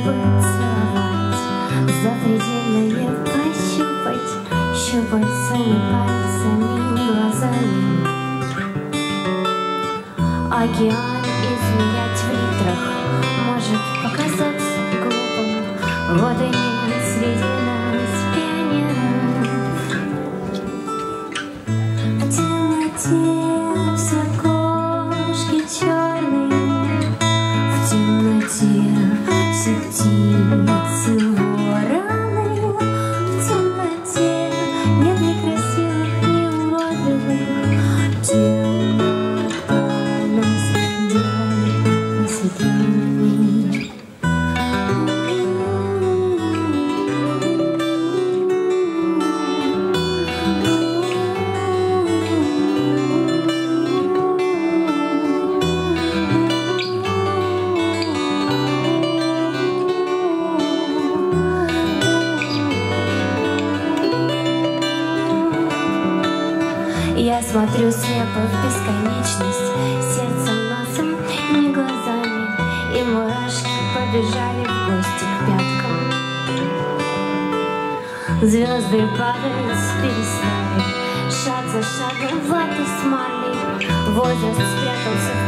поцеловать, запредельное пощупать, щупальцами, пальцами, глазами. Океан измерять в литрах может показаться глупым. Вот и нет среди нас пионеров. В темноте все окошки черные, в темноте все птицы вороны, в темноте нет ни красивых, ни уродливых. Темнота нас делает осветленными. Я смотрю слепо в бесконечность, сердцем, носом, не глазами, и мурашки побежали в гости к пяткам. Звезды падают, перестали, шаг за шагом ваты с марлей, возраст спрятался в